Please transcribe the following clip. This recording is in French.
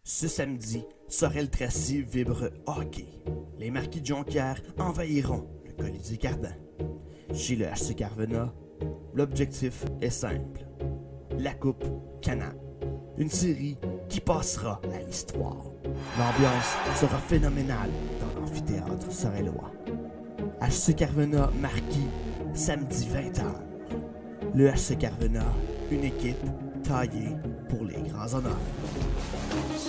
Ce samedi, Sorel-Tracy vibre hockey. Les Marquis de Jonquière envahiront le Colisée Cardan. Chez le HC Carvena, l'objectif est simple. La Coupe Canam. Une série qui passera à l'histoire. L'ambiance sera phénoménale dans l'amphithéâtre sorellois. HC Carvena Marquis, samedi 20h. Le HC Carvena, une équipe taillée pour les grands honneurs.